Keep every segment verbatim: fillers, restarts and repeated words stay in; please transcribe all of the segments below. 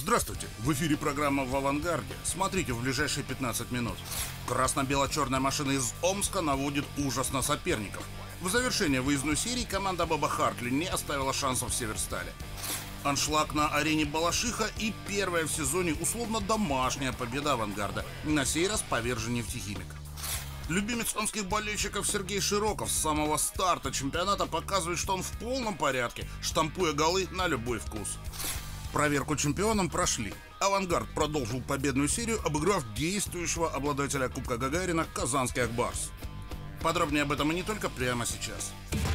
Здравствуйте! В эфире программа «В авангарде». Смотрите в ближайшие пятнадцать минут. Красно-бело-черная машина из Омска наводит ужас на соперников. В завершение выездной серии команда Боба Хартли не оставила шансов в Северстале. Аншлаг на арене Балашиха и первая в сезоне условно домашняя победа авангарда. На сей раз повержен «Нефтехимик». Любимец омских болельщиков Сергей Широков с самого старта чемпионата показывает, что он в полном порядке, штампуя голы на любой вкус. Проверку чемпионом прошли. «Авангард» продолжил победную серию, обыграв действующего обладателя Кубка Гагарина казанский «Акбарс». Подробнее об этом и не только прямо сейчас.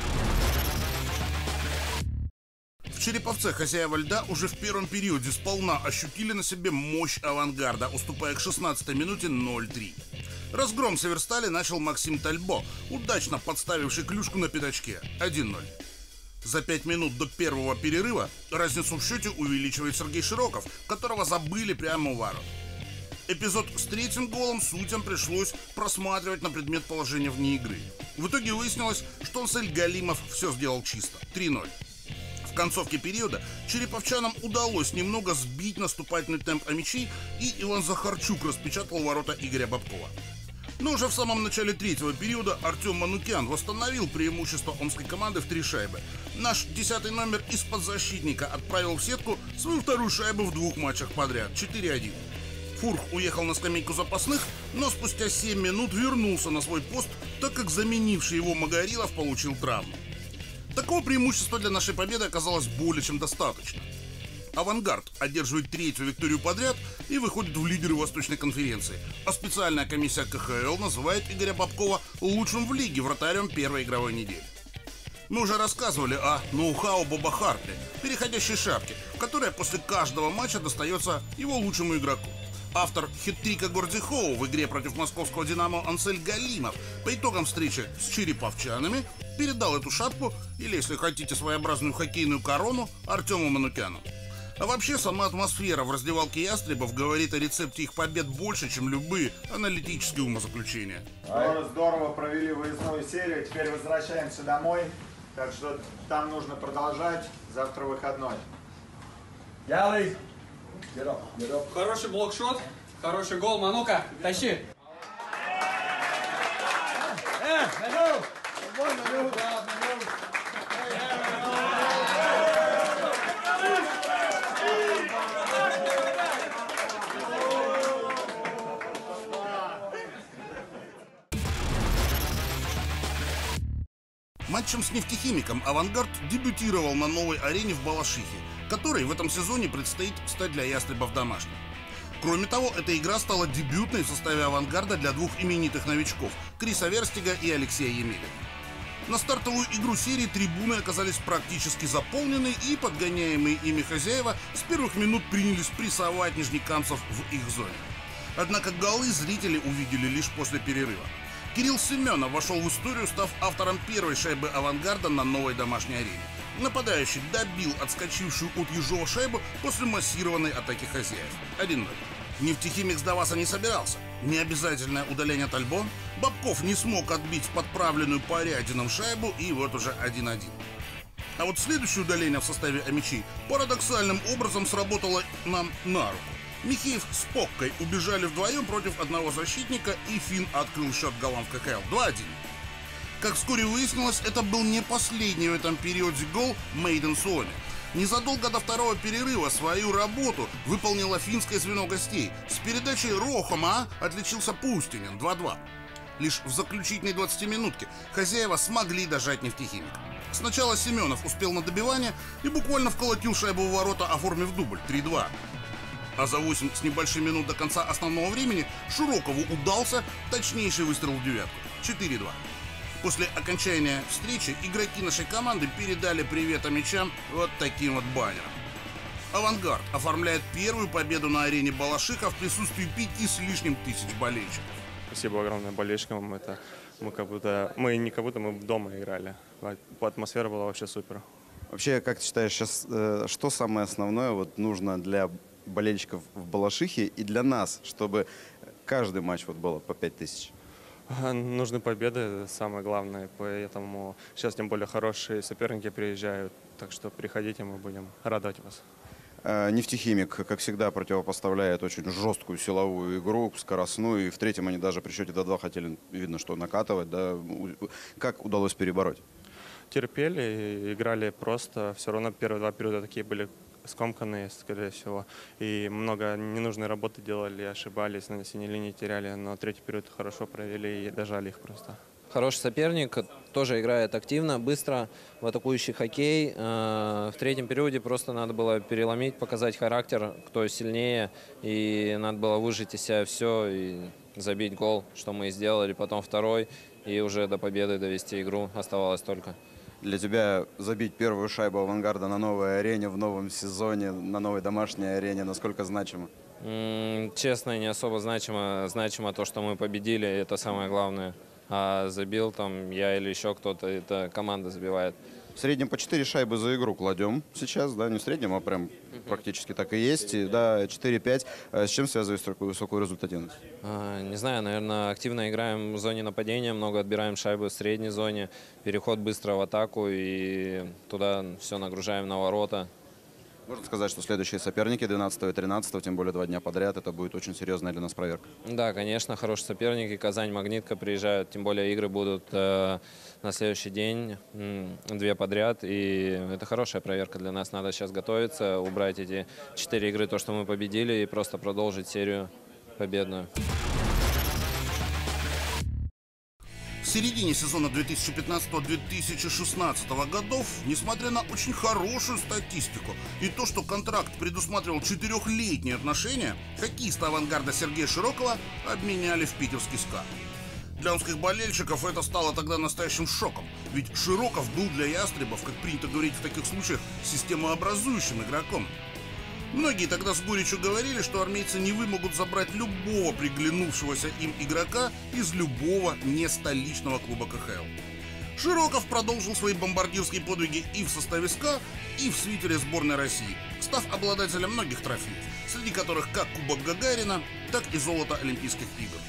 В Череповце хозяева льда уже в первом периоде сполна ощутили на себе мощь «Авангарда», уступая к шестнадцатой минуте ноль три. Разгром в Северстале начал Максим Тальбо, удачно подставивший клюшку на пятачке один ноль. За пять минут до первого перерыва разницу в счете увеличивает Сергей Широков, которого забыли прямо у ворот. Эпизод с третьим голом судьям пришлось просматривать на предмет положения вне игры. В итоге выяснилось, что Ансель Галимов все сделал чисто три ноль. В концовке периода череповчанам удалось немного сбить наступательный темп Амичей, и Иван Захарчук распечатал ворота Игоря Бобкова. Но уже в самом начале третьего периода Артем Манукян восстановил преимущество омской команды в три шайбы. Наш десятый номер из-под защитника отправил в сетку свою вторую шайбу в двух матчах подряд четыре один. Фурх уехал на скамейку запасных, но спустя семь минут вернулся на свой пост, так как заменивший его Магарилов получил травму. Такого преимущества для нашей победы оказалось более чем достаточно. «Авангард» одерживает третью викторию подряд и выходит в лидеры Восточной конференции, а специальная комиссия ка ха эл называет Игоря Бобкова лучшим в лиге вратарем первой игровой недели. Мы уже рассказывали о ноу-хау Боба Хартли, переходящей шапке, которая после каждого матча достается его лучшему игроку. Автор хет-трика Горди Хоу в игре против московского «Динамо» Ансель Галимов по итогам встречи с череповчанами передал эту шапку, или, если хотите, своеобразную хоккейную корону, Артему Манукяну. А вообще, сама атмосфера в раздевалке ястребов говорит о рецепте их побед больше, чем любые аналитические умозаключения. Здорово, здорово провели выездную серию, теперь возвращаемся домой, так что там нужно продолжать, завтра выходной. Ялый! Хороший блокшот, хороший гол, Манука, тащи! Э, Манук! Манук! Матчем с «Нефтехимиком» «Авангард» дебютировал на новой арене в Балашихе, которой в этом сезоне предстоит стать для ястребов домашней. Кроме того, эта игра стала дебютной в составе «Авангарда» для двух именитых новичков – Криса Верстига и Алексея Емелина. На стартовую игру серии трибуны оказались практически заполнены, и подгоняемые ими хозяева с первых минут принялись прессовать нижнекамцев в их зоне. Однако голы зрители увидели лишь после перерыва. Кирилл Семенов вошел в историю, став автором первой шайбы «Авангарда» на новой домашней арене. Нападающий добил отскочившую от Ежова шайбу после массированной атаки хозяев. один ноль. «Нефтехимик» сдаваться не собирался. Необязательное удаление Тальбо. Бобков не смог отбить подправленную Порядином шайбу, и вот уже один один. А вот следующее удаление в составе Амичей парадоксальным образом сработало нам на руку. Михеев с Поккой убежали вдвоем против одного защитника, и финн открыл счет голам в ка ха эл два один. Как вскоре выяснилось, это был не последний в этом периоде гол Мейден Суоми. Незадолго до второго перерыва свою работу выполнило финское звено гостей. С передачей Рохома отличился Пустинин два два. Лишь в заключительной двадцатиминутке хозяева смогли дожать «Нефтехимик». Сначала Семенов успел на добивание и буквально вколотил шайбу в ворота, оформив дубль три два. А за восемь с небольшим минут до конца основного времени Широкову удался точнейший выстрел в девятку четыре два. После окончания встречи игроки нашей команды передали привет Амичам вот таким вот баннером. «Авангард» оформляет первую победу на арене Балашиха в присутствии пяти с лишним тысяч болельщиков. Спасибо огромное болельщикам. Это мы как будто мы не как будто мы дома играли. Атмосфера была вообще супер. Вообще, как ты считаешь, сейчас э, что самое основное вот нужно для болельщиков в Балашихе и для нас, чтобы каждый матч вот было по пять тысяч? Нужны победы, самое главное, поэтому сейчас тем более хорошие соперники приезжают, так что приходите, мы будем радовать вас. Нефтехимик, как всегда, противопоставляет очень жесткую силовую игру, скоростную. И в третьем они даже при счете два хотели, видно, что накатывать. Да. Как удалось перебороть? Терпели, играли просто. Все равно первые два периода такие были скомканные, скорее всего. И много ненужной работы делали, ошибались, на синей линии теряли. Но третий период хорошо провели и дожали их просто. Хороший соперник, тоже играет активно, быстро в атакующий хоккей. В третьем периоде просто надо было переломить, показать характер, кто сильнее. И надо было выжать из себя все и забить гол, что мы и сделали. Потом второй, и уже до победы довести игру оставалось только. Для тебя забить первую шайбу «Авангарда» на новой арене, в новом сезоне, на новой домашней арене, насколько значимо? Честно, не особо значимо. Значимо то, что мы победили, это самое главное. А забил там я или еще кто-то, это команда забивает. В среднем по четыре шайбы за игру кладем сейчас, да, не в среднем, а прям практически так и есть. И, да, четыре-пять. С чем связывается такую высокую результативность? А, не знаю, наверное, активно играем в зоне нападения, много отбираем шайбы в средней зоне, переход быстро в атаку и туда все нагружаем на ворота. Можно сказать, что следующие соперники двенадцатого и тринадцатого, тем более два дня подряд, это будет очень серьезная для нас проверка. Да, конечно, хорошие соперники. Казань, Магнитка приезжают, тем более игры будут э, на следующий день, э, две подряд. И это хорошая проверка для нас. Надо сейчас готовиться, убрать эти четыре игры, то, что мы победили, и просто продолжить серию победную. В середине сезона две тысячи пятнадцатого — две тысячи шестнадцатого годов, несмотря на очень хорошую статистику и то, что контракт предусматривал четырехлетние отношения, хоккеиста «Авангарда» Сергея Широкова обменяли в питерский «СКА». Для омских болельщиков это стало тогда настоящим шоком, ведь Широков был для ястребов, как принято говорить в таких случаях, системообразующим игроком. Многие тогда с горечью говорили, что армейцы не вымогут забрать любого приглянувшегося им игрока из любого нестоличного клуба ка ха эл. Широков продолжил свои бомбардирские подвиги и в составе СКА, и в свитере сборной России, став обладателем многих трофеев, среди которых как Кубок Гагарина, так и золото Олимпийских игр.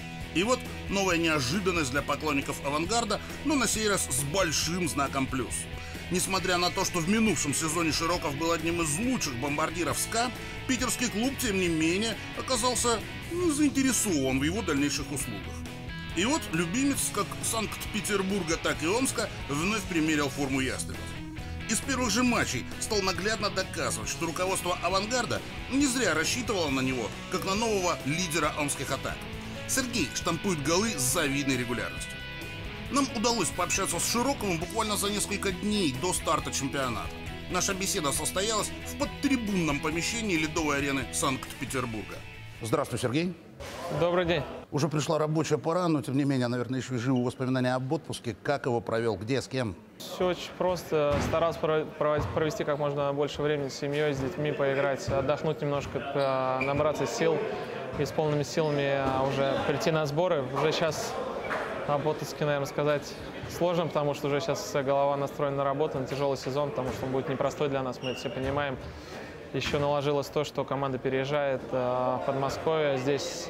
И вот новая неожиданность для поклонников «Авангарда», но на сей раз с большим знаком плюс. Несмотря на то, что в минувшем сезоне Широков был одним из лучших бомбардиров СКА, питерский клуб, тем не менее, оказался заинтересован в его дальнейших услугах. И вот любимец как Санкт-Петербурга, так и Омска вновь примерил форму ястребов. Из первых же матчей стал наглядно доказывать, что руководство «Авангарда» не зря рассчитывало на него, как на нового лидера омских атак. Сергей штампует голы с завидной регулярностью. Нам удалось пообщаться с Широковым буквально за несколько дней до старта чемпионата. Наша беседа состоялась в подтрибунном помещении ледовой арены Санкт-Петербурга. Здравствуй, Сергей. Добрый день. Уже пришла рабочая пора, но тем не менее, наверное, еще и живы воспоминания об отпуске. Как его провел, где, с кем? Все очень просто. Старался провести как можно больше времени с семьей, с детьми, поиграть, отдохнуть немножко, набраться сил и с полными силами уже прийти на сборы. Уже сейчас об отпуске, наверное, сказать сложно, потому что уже сейчас голова настроена на работу, на тяжелый сезон, потому что он будет непростой для нас, мы это все понимаем. Еще наложилось то, что команда переезжает в Подмосковье. Здесь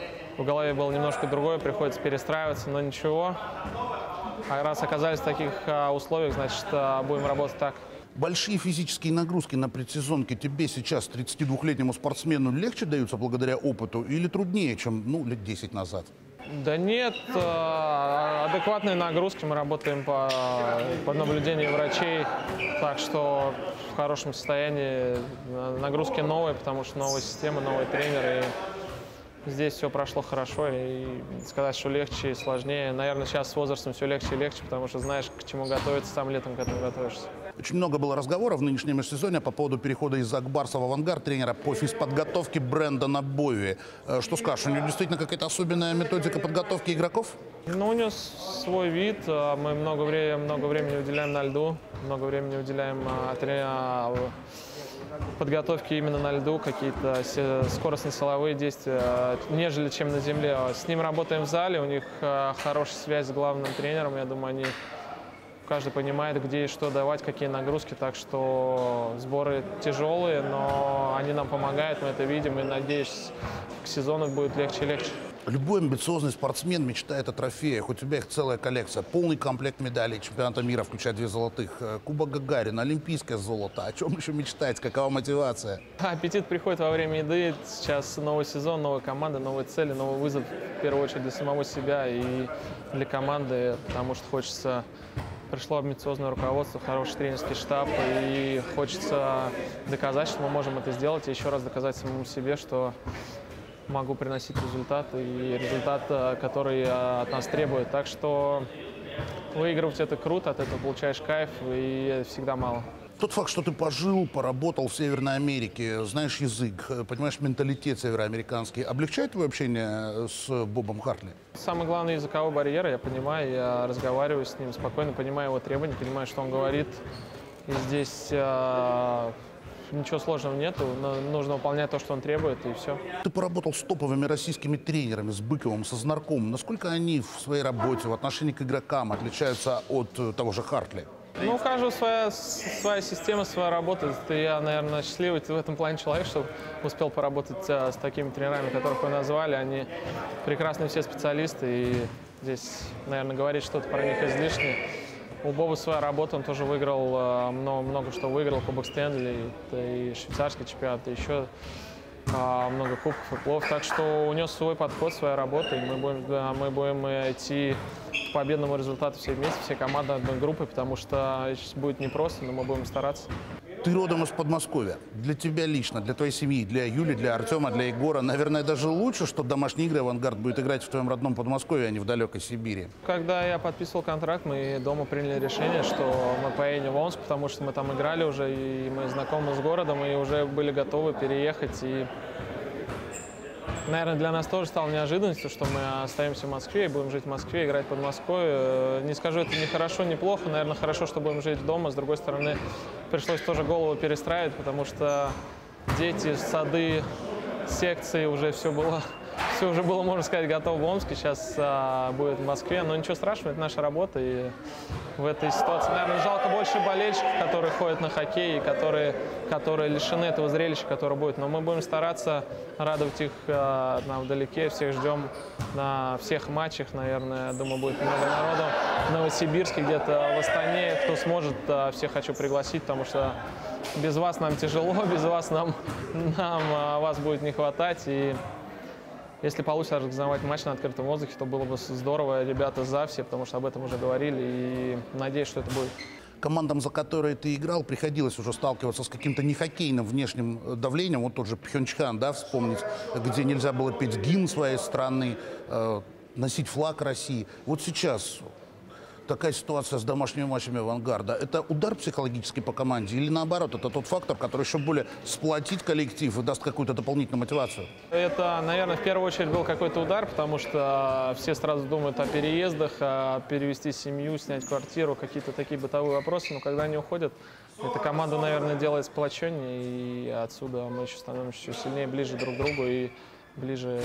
в голове было немножко другое, приходится перестраиваться, но ничего. А раз оказались в таких условиях, значит, будем работать так. Большие физические нагрузки на предсезонке тебе сейчас, тридцатидвухлетнему спортсмену, легче даются благодаря опыту или труднее, чем, ну, лет десять назад? Да нет, адекватные нагрузки, мы работаем по, под наблюдением врачей, так что в хорошем состоянии, нагрузки новые, потому что новая система, новый тренер, и здесь все прошло хорошо, и сказать, что легче и сложнее, наверное, сейчас с возрастом все легче и легче, потому что знаешь, к чему готовиться, сам летом к этому готовишься. Очень много было разговоров в нынешнем межсезонье по поводу перехода из Акбарса в «Авангард» тренера по физподготовке Брэндона Бови. Что скажешь, у него действительно какая-то особенная методика подготовки игроков? Ну, у него свой вид. Мы много времени, много времени уделяем на льду, много времени уделяем подготовке именно на льду, какие-то скоростно-силовые действия, нежели чем на земле. С ним работаем в зале, у них хорошая связь с главным тренером, я думаю, они... Каждый понимает, где и что давать, какие нагрузки, так что сборы тяжелые, но они нам помогают, мы это видим, и надеюсь, к сезону будет легче и легче. Любой амбициозный спортсмен мечтает о трофеях. У тебя их целая коллекция. Полный комплект медалей чемпионата мира, включая две золотых. Кубок Гагарина, олимпийское золото. О чем еще мечтать? Какова мотивация? Аппетит приходит во время еды. Сейчас новый сезон, новая команда, новые цели, новый вызов. В первую очередь для самого себя и для команды, потому что хочется... Пришло амбициозное руководство, хороший тренерский штаб, и хочется доказать, что мы можем это сделать, и еще раз доказать самому себе, что могу приносить результаты, и результат, который от нас требует. Так что выигрывать это круто, от этого получаешь кайф, и всегда мало. Тот факт, что ты пожил, поработал в Северной Америке, знаешь язык, понимаешь менталитет североамериканский, облегчает твое общение с Бобом Хартли? Самый главный языковой барьер, я понимаю, я разговариваю с ним спокойно, понимаю его требования, понимаю, что он говорит. И здесь э, ничего сложного нету, но нужно выполнять то, что он требует, и все. Ты поработал с топовыми российскими тренерами, с Быковым, со Знарком. Насколько они в своей работе, в отношении к игрокам отличаются от того же Хартли? Ну, у каждого своя, своя система, своя работа. Я, наверное, счастливый в этом плане человек, что успел поработать с такими тренерами, которых вы назвали. Они прекрасные все специалисты, и здесь, наверное, говорить что-то про них излишне. У Боба своя работа, он тоже выиграл много, много что выиграл, Кубок Стэнли, и швейцарский чемпионат, и еще много кубков и плов. Так что у него свой подход, своя работа, и мы будем, мы будем идти к победному результату все вместе, все команды одной группы, потому что сейчас будет непросто, но мы будем стараться. Ты родом из Подмосковья. Для тебя лично, для твоей семьи, для Юли, для Артема, для Егора, наверное, даже лучше, что домашние игры «Авангард» будет играть в твоем родном Подмосковье, а не в далекой Сибири. Когда я подписывал контракт, мы дома приняли решение, что мы поедем в Омск, потому что мы там играли уже, и мы знакомы с городом, и уже были готовы переехать. И, наверное, для нас тоже стало неожиданностью, что мы остаемся в Москве и будем жить в Москве, играть под Москвой. Не скажу, это не хорошо, не плохо. Наверное, хорошо, что будем жить дома. С другой стороны, пришлось тоже голову перестраивать, потому что дети, сады, секции, уже все было, все уже было, можно сказать, готово в Омске. Сейчас а, будет в Москве. Но ничего страшного, это наша работа. И в этой ситуации, наверное, жалко больше болельщиков, которые ходят на хоккей, которые, которые лишены этого зрелища, которое будет. Но мы будем стараться радовать их а, нам вдалеке. Всех ждем на всех матчах. Наверное, думаю, будет много народу. В Новосибирске, где-то в Астане. Кто сможет, а, всех хочу пригласить, потому что без вас нам тяжело, без вас нам, нам а, вас будет не хватать. И если получится организовать матч на открытом воздухе, то было бы здорово. Ребята за все, потому что об этом уже говорили, и надеюсь, что это будет. Командам, за которые ты играл, приходилось уже сталкиваться с каким-то нехоккейным внешним давлением. Вот тот же Пхенчхан, да, вспомнить, где нельзя было петь гимн своей страны, э, носить флаг России. Вот сейчас такая ситуация с домашними матчами «Авангарда». Это удар психологический по команде или наоборот, это тот фактор, который еще более сплотит коллектив и даст какую-то дополнительную мотивацию? Это, наверное, в первую очередь был какой-то удар, потому что все сразу думают о переездах, о перевести семью, снять квартиру, какие-то такие бытовые вопросы. Но когда они уходят, эта команда, наверное, делает сплоченнее, и отсюда мы еще становимся еще сильнее, ближе друг к другу и ближе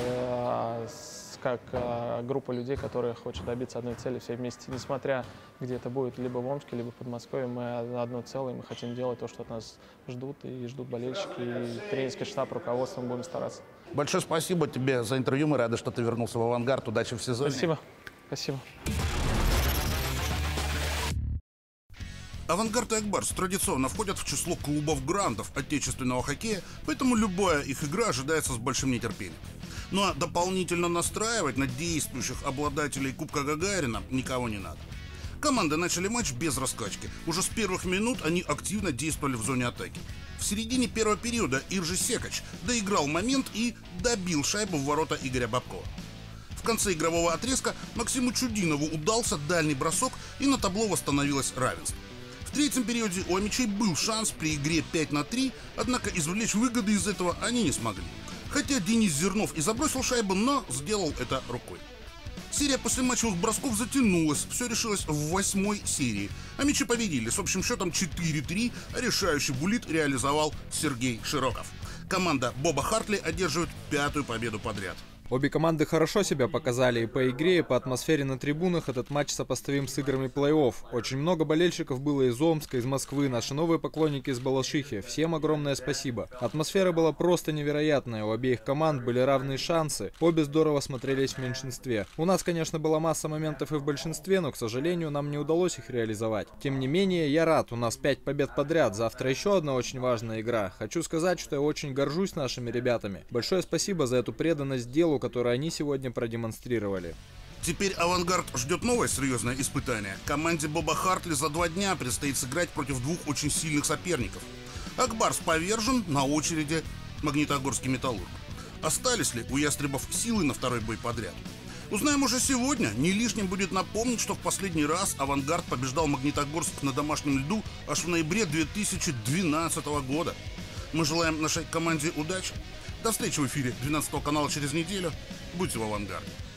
как группа людей, которые хотят добиться одной цели все вместе. Несмотря, где это будет, либо в Омске, либо в Подмосковье, мы одно целое, мы хотим делать то, что от нас ждут, и ждут болельщики, и тренерский штаб, руководство, мы будем стараться. Большое спасибо тебе за интервью, мы рады, что ты вернулся в «Авангард». Удачи в сезоне. Спасибо. Спасибо. «Авангард» и «Акбарс» традиционно входят в число клубов-грандов отечественного хоккея, поэтому любая их игра ожидается с большим нетерпением. Ну а дополнительно настраивать на действующих обладателей Кубка Гагарина никого не надо. Команды начали матч без раскачки. Уже с первых минут они активно действовали в зоне атаки. В середине первого периода Иржи Секач доиграл момент и добил шайбу в ворота Игоря Бабкова. В конце игрового отрезка Максиму Чудинову удался дальний бросок, и на табло восстановилось равенство. В третьем периоде у Амичей был шанс при игре пять на три, однако извлечь выгоды из этого они не смогли. Хотя Денис Зернов и забросил шайбу, но сделал это рукой. Серия послематчевых бросков затянулась, все решилось в восьмой серии. Амичи победили с общим счетом четыре три, а решающий буллит реализовал Сергей Широков. Команда Боба Хартли одерживает пятую победу подряд. Обе команды хорошо себя показали и по игре, и по атмосфере на трибунах. Этот матч сопоставим с играми плей-офф. Очень много болельщиков было из Омска, из Москвы, наши новые поклонники из Балашихи. Всем огромное спасибо. Атмосфера была просто невероятная, у обеих команд были равные шансы, обе здорово смотрелись в меньшинстве. У нас, конечно, была масса моментов и в большинстве, но, к сожалению, нам не удалось их реализовать. Тем не менее, я рад, у нас пять побед подряд, завтра еще одна очень важная игра. Хочу сказать, что я очень горжусь нашими ребятами. Большое спасибо за эту преданность делу, которую они сегодня продемонстрировали. Теперь «Авангард» ждет новое серьезное испытание. Команде Боба Хартли за два дня предстоит сыграть против двух очень сильных соперников. Акбарс повержен, на очереди Магнитогорский «Металлург». Остались ли у ястребов силы на второй бой подряд? Узнаем уже сегодня. Не лишним будет напомнить, что в последний раз «Авангард» побеждал Магнитогорск на домашнем льду аж в ноябре две тысячи двенадцатого года. Мы желаем нашей команде удачи. До встречи в эфире двенадцатого канала через неделю. Будьте в «Авангарде».